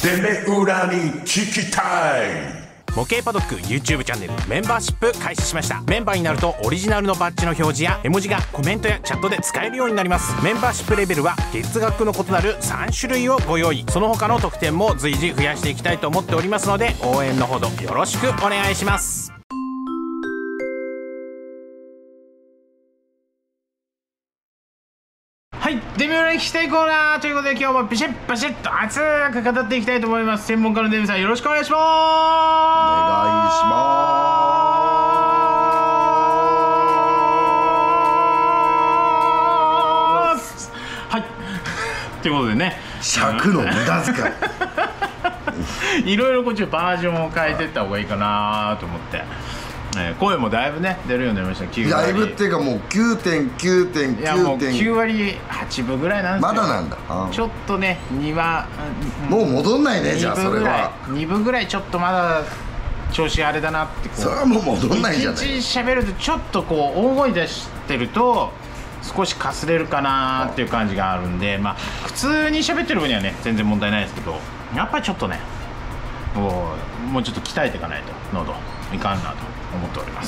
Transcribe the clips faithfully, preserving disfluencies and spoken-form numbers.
てめえ裏に聞きたい。 模型パドック YouTube チャンネルメンバーシップ開始しました。メンバーになるとオリジナルのバッジの表示や絵文字がコメントやチャットで使えるようになります。メンバーシップレベルは月額の異なるさん種類をご用意。その他の特典も随時増やしていきたいと思っておりますので、応援のほどよろしくお願いします。はい、デミオラに聞きたいコーナーということで、今日もビシッバシッと熱く語っていきたいと思います。専門家のデミさん、よろしくお願いします。お願いします。 はい、ということでね、 尺の無駄遣いいろいろこっちバージョンを変えていった方がいいかなと思って、えー、声もだいぶね出るようになりました。きゅう割だいぶっていうかもう きゅうてんきゅうてんきゅういやもうきゅう割はちぶぐらいなんですよ。 まだなんだ。 ちょっとねにはもう戻んないね。じゃあそれはにぶぐらいちょっとまだ調子あれだなってこう。 それはもう戻んないじゃない。 いちいち喋るとちょっとこう大声出してると少しかすれるかなっていう感じがあるんで、まあ普通に喋ってる分にはね全然問題ないですけど、やっぱりちょっとねもうもうちょっと鍛えていかないと喉いかんなと思っております。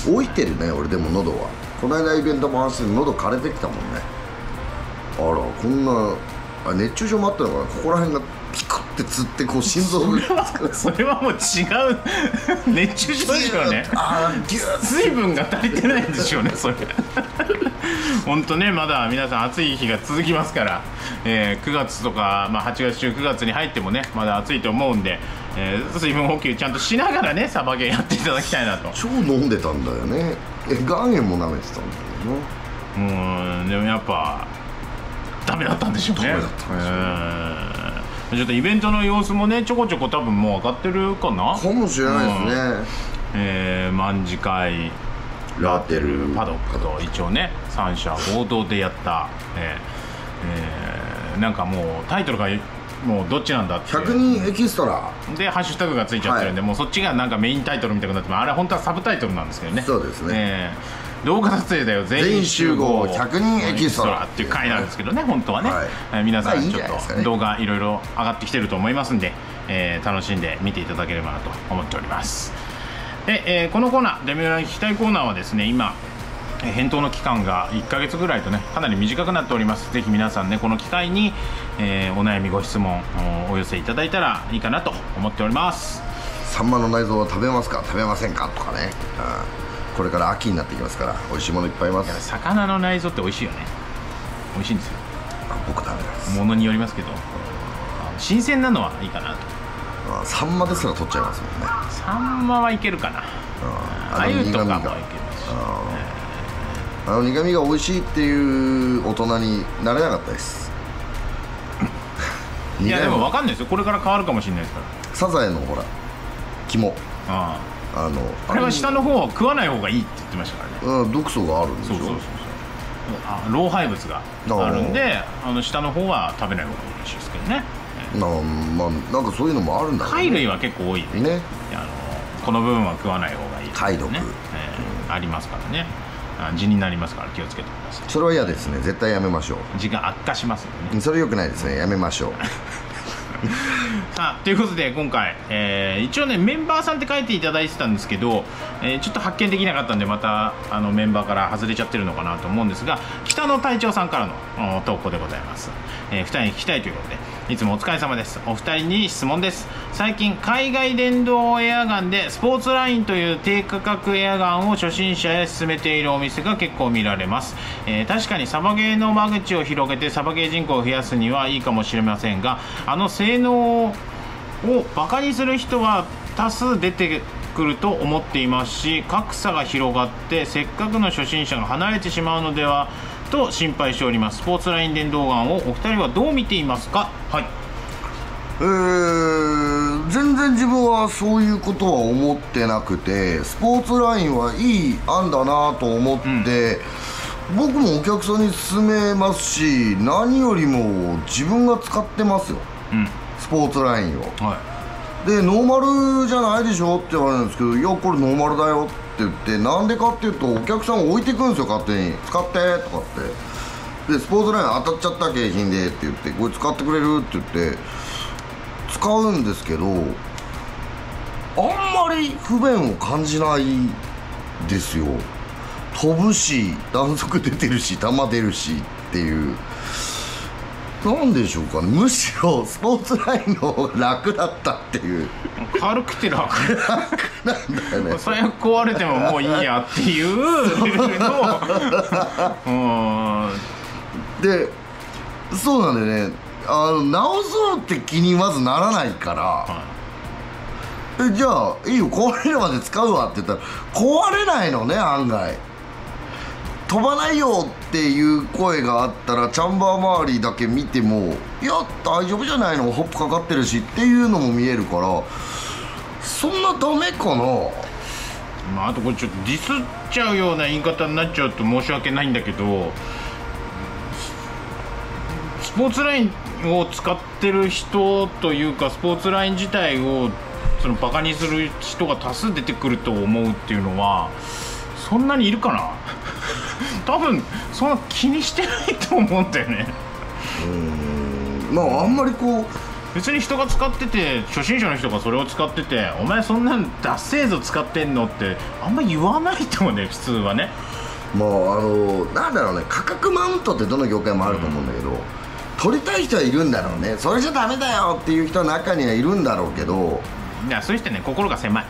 老いてるね俺。でも喉はこの間イベント回して喉枯れてきたもんね。あらこんなあ熱中症もあったのかな。ここら辺がピクってつってこう心臓がそれはもう違う熱中症でしょうね。 あーギュッ水分が足りてないんでしょうねそれ本当ね、まだ皆さん暑い日が続きますから、えー、くがつとか、まあ、はちがつ中くがつに入ってもねまだ暑いと思うんで、えー、水分補給ちゃんとしながらねサバゲーやっていただきたいなと。 超飲んでたんだよね。え岩塩も舐めてたんだよね。 うんでもやっぱダメだったんでしょうね。 ダメだったんでしょうね。 えー、ちょっとイベントの様子もねちょこちょこ多分もう上がってるかなかもしれないですね。 うんえー、卍会ラテルパドックと一応ねさん社合同でやった、えーえー、なんかもうタイトルがもうどっちなんだってひゃくにんエキストラでハッシュタグがついちゃってるんで、はい、もうそっちがなんかメインタイトルみたいになってもあれ本当はサブタイトルなんですけどね。 そうですね、 えー、動画撮影だよ全員集合ひゃくにんエキストラっていう回なんですけどね本当はね、 はいえー、皆さんちょっまあいいんじゃないですかねと動画いろいろ上がってきてると思いますんで、えー、楽しんで見ていただければなと思っております。で、えー、このコーナーデミオラに聞きたいコーナーはですね今返答の期間がいっかげつぐらいとねかなり短くなっております。ぜひ皆さんねこの機会に、えー、お悩みご質問をお寄せいただいたらいいかなと思っております。 サンマの内臓は食べますか食べませんかとかね、うん、これから秋になってきますから美味しいものいっぱいいます。 いや魚の内臓って美味しいよね。美味しいんですよ。 あ僕ダメなんです。 ものによりますけど新鮮なのはいいかなと。 あサンマですら取っちゃいますもんね。 サンマはいけるかな。あゆとかもいけるし、 あの苦味が美味しいっていう大人になれなかったです。 いやでも分かんないですよ。これから変わるかもしれないですから。 サザエのほら肝ああのあれは下の方は食わない方がいいって言ってましたからね。 うん毒素があるんでしょ。 そうそうそうそうあ老廃物があるんであの下の方は食べない方がいいらしいですけどね。 なまあなんかそういうのもあるんだろうね。 貝類は結構多いね。 ねあのこの部分は食わない方がいい、ね、 貝毒、 えー、ありますからね。痔になりますから気をつけてください。 それは嫌ですね。絶対やめましょう。 痔が悪化しますんでね。 それ良くないですね。やめましょうさあということで今回、えー、一応ねメンバーさんって書いていただいてたんですけど、えー、ちょっと発見できなかったんでまたあのメンバーから外れちゃってるのかなと思うんですが、北野隊長さんからの投稿でございます。えー、ふたりに聞きたいということでいつもお疲れ様です。お二人に質問です。最近海外電動エアガンでスポーツラインという低価格エアガンを初心者へ勧めているお店が結構見られます。えー、確かにサバゲーの間口を広げてサバゲー人口を増やすにはいいかもしれませんが、あの性能をバカにする人は多数出てくると思っていますし、格差が広がってせっかくの初心者が離れてしまうのではと心配しております。スポーツライン電動ガンをお二人はどう見ていますか。はい。 えー、全然自分はそういうことは思ってなくて、スポーツラインはいい案だなと思って、うん、僕もお客さんに勧めますし、何よりも自分が使ってますよ、うん、スポーツラインを、はい、でノーマルじゃないでしょって言われるんですけど、いやこれノーマルだよって言って、なんでかっていうとお客さん置いてくるんですよ、勝手に使ってとかって。でスポーツライン当たっちゃった景品でって言って、これ使ってくれるって言って使うんですけど、あんまり不便を感じないですよ。飛ぶし、弾速出てるし、弾出るしっていう、なんでしょうかね。むしろスポーツラインの方が楽だったっていう。 軽くて楽なんだよね。 最悪壊れてももういいやっていうレベルのうんで、そうなんでね、あの直そうって気にまずならないから、はい、えじゃあいいよ、壊れるまで使うわって言ったら壊れないのね、案外。飛ばないよっていう声があったらチャンバー周りだけ見ても、いや大丈夫じゃないの、ホップかかってるしっていうのも見えるから、そんなダメかな。 まあ、あとこれちょっとディスっちゃうような言い方になっちゃうと申し訳ないんだけど、スポーツラインを使ってる人というか、スポーツライン自体をそのバカにする人が多数出てくると思うっていうのはそんなにいるかな多分そんな気にしてないと思うんだよね。 うーん、まああんまりこう別に人が使ってて、初心者の人がそれを使ってて、お前そんなんダッセーぞ使ってんのってあんま言わないと思うね、普通はね。 まああのなんだろうね、価格マウントってどの業界もあると思うんだけど、うん、取りたい人はいるんだろうね。それじゃダメだよっていう人は中にはいるんだろうけど、 いやそういう人ね、心が狭い。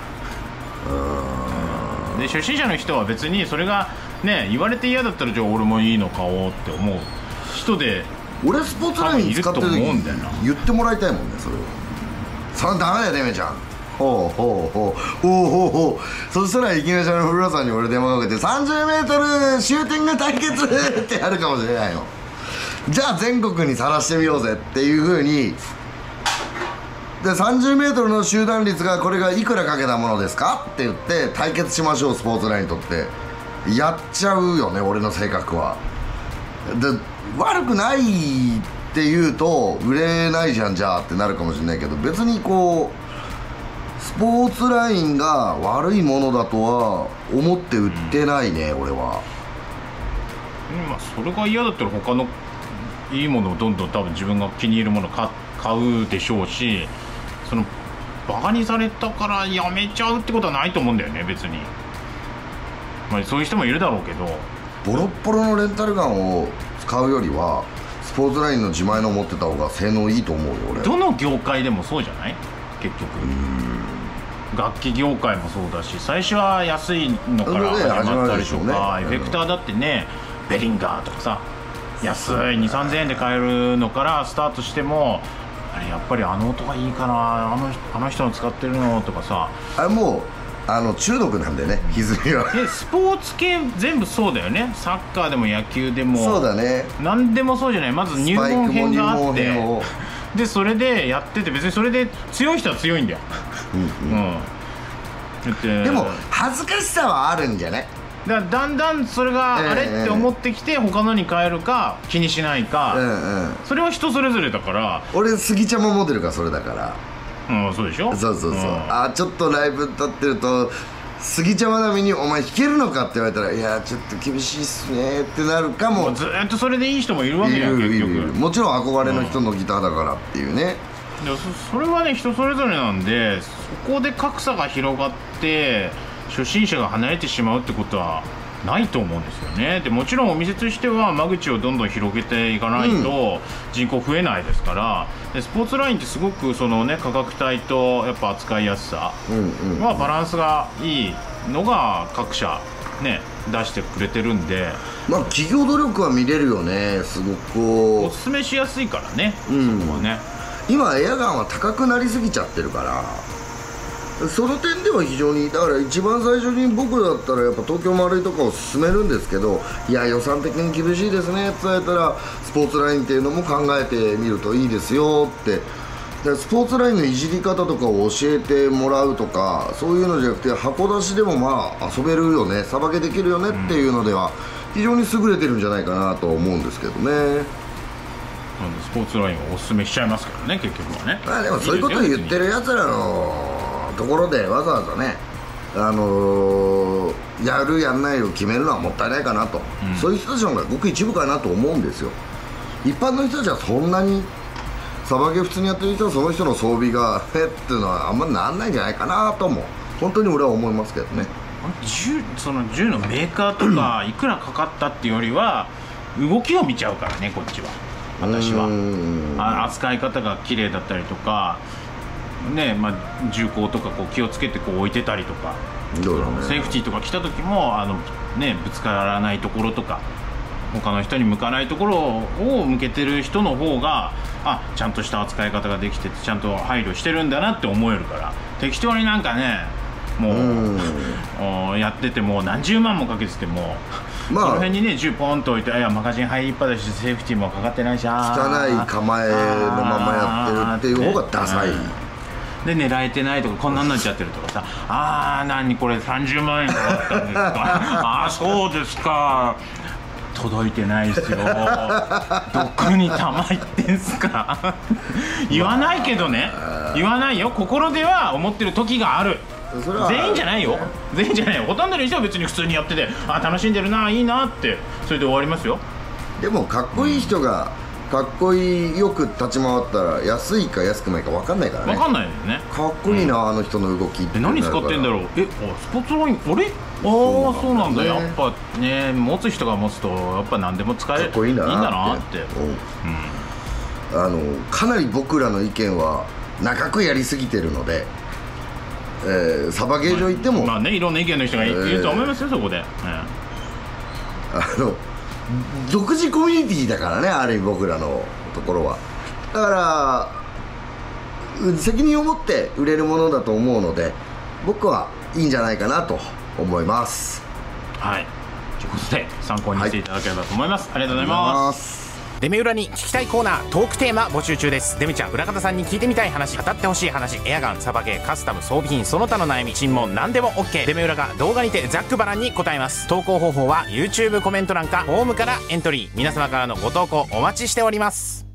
うん、で初心者の人は別にそれがね言われて嫌だったら、じゃあ俺もいいの買おうって思う人で、 俺スポーツライン使ってる時に言ってもらいたいもんね、それを。それダメだよデメちゃん、ほうほうほうほうほうほう。そしたらいきなりの古田さんに俺電話かけて さんじゅうメートル シューティング対決ってやるかもしれないの。じゃあ全国にさらしてみようぜっていう風に。で さんじゅうメートル の集団率がこれがいくらかけたものですかって言って対決しましょう、スポーツラインとってやっちゃうよね、俺の性格は。で悪くないって言うと売れないじゃんじゃあってなるかもしれないけど、別にこうスポーツラインが悪いものだとは思って売ってないね、うん、俺は。 まあそれが嫌だったら他のいいものをどんどん多分自分が気に入るものを買うでしょうし、そのバカにされたからやめちゃうってことはないと思うんだよね、別に。まあそういう人もいるだろうけど、 ボロッボロのレンタルガンを使うよりはスポーツラインの自前の持ってた方が性能いいと思うよ俺。 どの業界でもそうじゃない結局。楽器業界もそうだし、最初は安いのから始まったりとか、エフェクターだってね、ベリンガーとかさ、安いにせんさんぜんえんで買えるのからスタートしても、あれやっぱりあの音がいいかな、あのあの人の使ってるのとかさ、 あれもうあの中毒なんだよね、歪みは。でスポーツ系全部そうだよね。サッカーでも野球でもそうだね、 何でもそうじゃない。まず入門編があって、でそれでやってて、別にそれで強い人は強いんだよ。うん、うんうん、だってでも恥ずかしさはあるんじゃない。 だからだんだんそれがあれって思ってきて、他のに変えるか気にしないか、うん、うん、それは人それぞれだから。 俺杉ちゃんもモデルがそれだから。 うん、そうでしょ。 そうそうそう、うん、あちょっとライブ立ってると杉ちゃん並みに「お前弾けるのか?」って言われたら「いやちょっと厳しいっすね」ってなるかも。 ずっとそれでいい人もいるわけやん、結局。 もちろん憧れの人のギターだからっていうね、 うん、そ, それはね人それぞれなんで、そこで格差が広がって初心者が離れてしまうってことはないと思うんですよね。でもちろんお店としては間口をどんどん広げていかないと人口増えないですから、でスポーツラインってすごくその、ね、価格帯とやっぱ扱いやすさはバランスがいいのが各社、ね、出してくれてるんで、 まあ企業努力は見れるよね、すごくこうおすすめしやすいからね、うん、そこはね。 今エアガンは高くなりすぎちゃってるから、その点では非常に、だから一番最初に僕だったらやっぱ東京丸いとかを勧めるんですけど、いや予算的に厳しいですねって言われたら、スポーツラインっていうのも考えてみるといいですよって。でスポーツラインのいじり方とかを教えてもらうとか、そういうのじゃなくて箱出しでもまあ遊べるよね、さばけできるよねっていうのでは非常に優れてるんじゃないかなと思うんですけどね。 スポーツラインをおすすめしちゃいますけどね、結局はね。 まあでもそういうことを言ってるやつらのところでわざわざね、あのー、やるやんないを決めるのはもったいないかなと、うん、そういう人たちの方がごく一部かなと思うんですよ。一般の人たちはそんなにサバゲー普通にやってる人はその人の装備がえっていうのはあんまなんないんじゃないかなとも本当に俺は思いますけどね。 銃その銃のメーカーとかいくらかかったっていうよりは動きを見ちゃうからねこっちは。私はあ扱い方が綺麗だったりとかね、まあ、銃口とかこう気をつけてこう置いてたりとか、 どうだね、 セーフティーとか来た時もあの、ね、ぶつからないところとか他の人に向かないところを向けてる人の方があちゃんとした扱い方ができててちゃんと配慮してるんだなって思えるから、適当になんかねもう、うやってても何十万もかけてても、まあ、その辺にね銃ポンと置いていやマガジン入りっぱだしセーフティーもかかってないしあ汚い構えのままやってるっていう方がダサい、 で狙えてないとかこんなになっちゃってるとかさあー何これさんじゅうまんえんかかったんですかあーそうですか届いてないですよどこに弾入ってんすか言わないけどね言わないよ心では思ってる時がある。全員じゃないよ全員じゃないよほとんどの人は別に普通にやっててあ楽しんでるないいなってそれで終わりますよ。 でもかっこいい人がかっこいいよく立ち回ったら安いか安くないか分かんないからね。 分かんないよね。 かっこいいな、うん、あの人の動きってえ何使ってんだろう。えあスポーツラインあれああそうなんだ、ね、やっぱね持つ人が持つとやっぱ何でも使えるかっこいいんだなっていいんだなって、 うん、あのかなり僕らの意見は長くやりすぎてるので、えー、サバゲー場行っても、 まあ、まあねいろんな意見の人がいると思いますよ、えー、そこで、うん、 あの独自コミュニティだからねある意味僕らのところはだから責任を持って売れるものだと思うので僕はいいんじゃないかなと思います。 はいということで参考にしていただければと思います、はい、ありがとうございます。 デメ裏に聞きたいコーナートークテーマ募集中です。デメちゃん裏方さんに聞いてみたい話語ってほしい話エアガンサバゲーカスタム装備品その他の悩み尋問何でも OK。 デメ裏が動画にてざっくばらんに答えます。投稿方法は YouTube コメント欄かフォームからエントリー。皆様からのご投稿お待ちしております。